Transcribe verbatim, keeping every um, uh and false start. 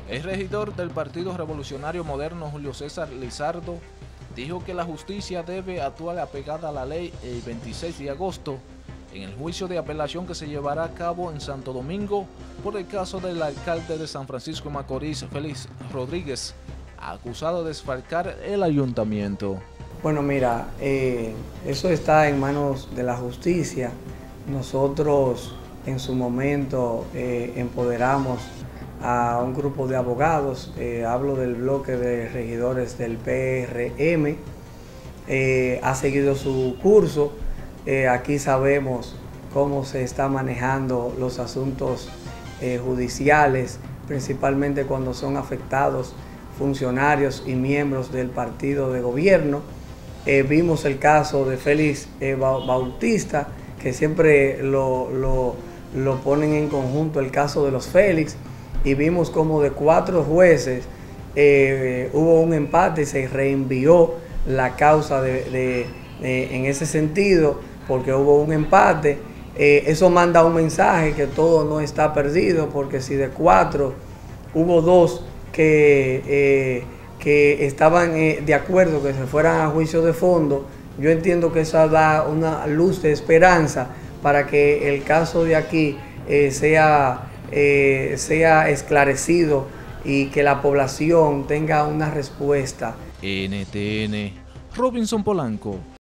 El regidor del Partido Revolucionario Moderno, Julio César Lizardo, dijo que la justicia debe actuar apegada a la ley el veintiséis de agosto en el juicio de apelación que se llevará a cabo en Santo Domingo por el caso del alcalde de San Francisco de Macorís, Félix Rodríguez, acusado de desfalcar el ayuntamiento. Bueno, mira, eh, eso está en manos de la justicia. Nosotros en su momento eh, empoderamos a un grupo de abogados, eh, hablo del bloque de regidores del P R M, eh, ha seguido su curso. Eh, aquí sabemos cómo se están manejando los asuntos eh, judiciales, principalmente cuando son afectados funcionarios y miembros del partido de gobierno. Eh, vimos el caso de Félix eh, Bautista, que siempre lo, lo, lo ponen en conjunto, el caso de los Félix, y vimos como de cuatro jueces eh, hubo un empate y se reenvió la causa de, de, de, en ese sentido, porque hubo un empate. Eh, eso manda un mensaje que todo no está perdido, porque si de cuatro hubo dos que, eh, que estaban eh, de acuerdo que se fueran a juicio de fondo, yo entiendo que eso da una luz de esperanza para que el caso de aquí eh, sea, eh, sea esclarecido y que la población tenga una respuesta. N T N, Robinson Polanco.